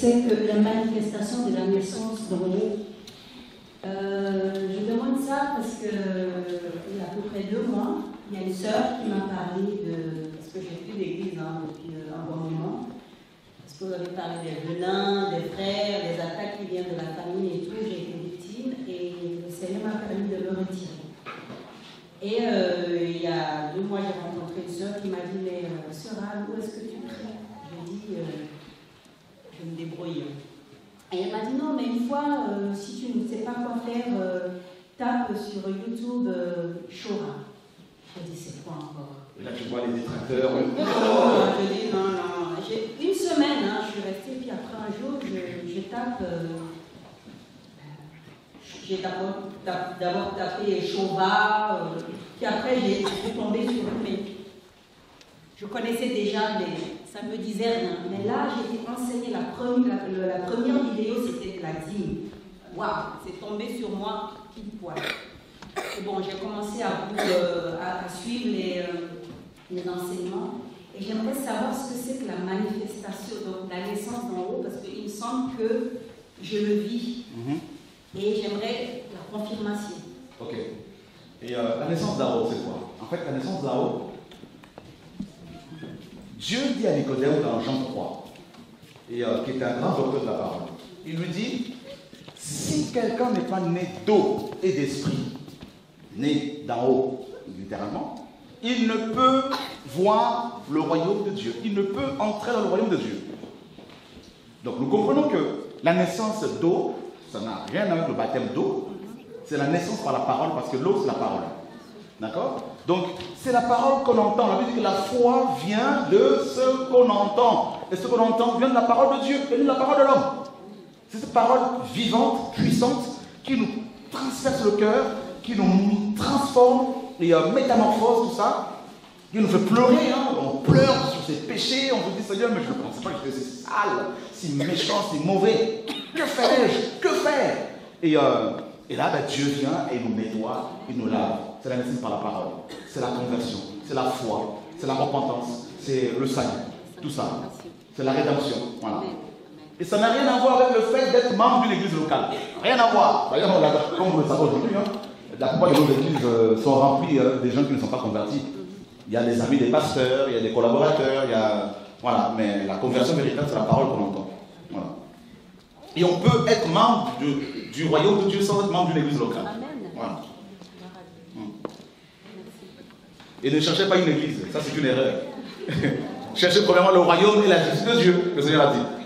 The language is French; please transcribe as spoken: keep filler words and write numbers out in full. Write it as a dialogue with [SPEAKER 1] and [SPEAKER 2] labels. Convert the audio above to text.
[SPEAKER 1] c'est que la manifestation de la naissance d'en haut. Euh, je demande ça parce que il y a à peu près deux mois, il y a une sœur qui m'a parlé de, parce que j'ai plus d'église hein, depuis un bon moment, parce que vous avez parlé des venins, des frères, des attaques qui viennent de la famille et tout, j'ai été victime et le Seigneur m'a permis de me retirer. Et euh, il y a deux mois, j'ai rencontré une sœur qui m'a dit, mais euh, sœur Anne, où est-ce que tu pries? J'ai dit, euh, je me débrouille. Et elle m'a dit, non, mais une fois, euh, si tu ne sais pas quoi faire, euh, tape sur YouTube euh, Shora. Je dis, c'est quoi encore?
[SPEAKER 2] Et là, tu vois les détracteurs.
[SPEAKER 1] Oh, je dis, non, non. J'ai une semaine, hein, je suis restée, puis après un jour, je, je tape. Euh, j'ai d'abord tapé Shova, euh, puis après, j'ai tombé sur le mais je connaissais déjà, mais ça ne me disait rien. Mais là, j'ai été enseignée, la première, la, la première vidéo, c'était la dîme. Waouh, c'est tombé sur moi pile poil. Et bon, j'ai commencé à, vous, euh, à, à suivre les, euh, les enseignements. Et j'aimerais savoir ce que c'est que la manifestation, donc la naissance d'en haut, parce qu'il me semble que je le vis. Mm-hmm. Et j'aimerais la confirmation.
[SPEAKER 2] Ok. Et euh, la naissance d'en haut, c'est quoi? En fait, la naissance d'en haut, Dieu dit à Nicodème dans Jean trois, et, euh, qui est un grand docteur de la parole, il lui dit, si quelqu'un n'est pas né d'eau et d'esprit, né d'en haut, littéralement, il ne peut voir le royaume de Dieu. Il ne peut entrer dans le royaume de Dieu. Donc nous comprenons que la naissance d'eau, ça n'a rien à voir avec le baptême d'eau, c'est la naissance par la parole, parce que l'eau c'est la parole. D'accord? Donc c'est la parole qu'on entend. La Bible dit que la foi vient de ce qu'on entend. Et ce qu'on entend vient de la parole de Dieu et de la parole de l'homme. C'est cette parole vivante, puissante, qui nous transperce le cœur, qui nous transforme et euh, métamorphose, tout ça, qui nous fait pleurer. Hein. On pleure sur ses péchés, on vous dit Seigneur, mais je ne pensais pas que j'étais si sale, si méchant, si mauvais. Que ferais-je? Que faire? Et, euh, et là, ben, Dieu vient et nous nettoie, il nous lave. C'est la naissance par la parole, c'est la conversion, c'est la foi, c'est la repentance, c'est le salut, tout ça. C'est la rédemption. Voilà. Et ça n'a rien à voir avec le fait d'être membre d'une église locale. Rien à voir. D'ailleurs, comme vous le savez aujourd'hui, hein, la plupart de nos églises euh, sont remplies euh, des gens qui ne sont pas convertis. Il y a des amis des pasteurs, il y a des collaborateurs, il y a... Voilà. Mais la conversion véritable, c'est la parole qu'on entend. Voilà. Et on peut être membre du, du royaume de Dieu sans être membre d'une église locale. Voilà. Et ne cherchez pas une église, ça c'est une erreur. Cherchez premièrement le royaume et la justice de Dieu, le Seigneur a dit.